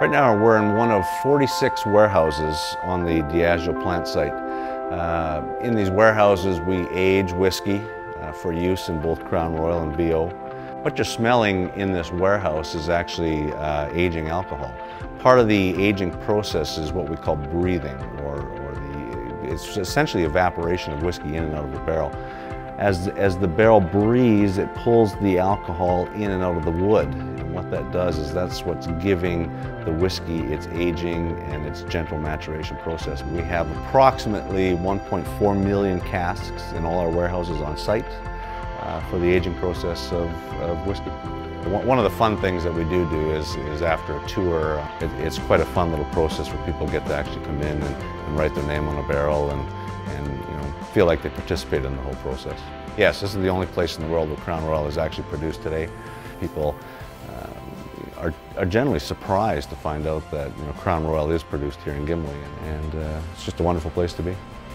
Right now we're in one of 46 warehouses on the Diageo plant site. In these warehouses we age whiskey for use in both Crown Royal and VO. What you're smelling in this warehouse is actually aging alcohol. Part of the aging process is what we call breathing, it's essentially evaporation of whiskey in and out of the barrel. As the barrel breathes, it pulls the alcohol in and out of the wood. And what that does is that's what's giving the whiskey its aging and its gentle maturation process. We have approximately 1.4 million casks in all our warehouses on site for the aging process of whiskey. One of the fun things that we do is after a tour, it's quite a fun little process where people get to actually come in and write their name on a barrel and feel like they participated in the whole process. Yes, this is the only place in the world where Crown Royal is actually produced today. People are generally surprised to find out that Crown Royal is produced here in Gimli, and it's just a wonderful place to be.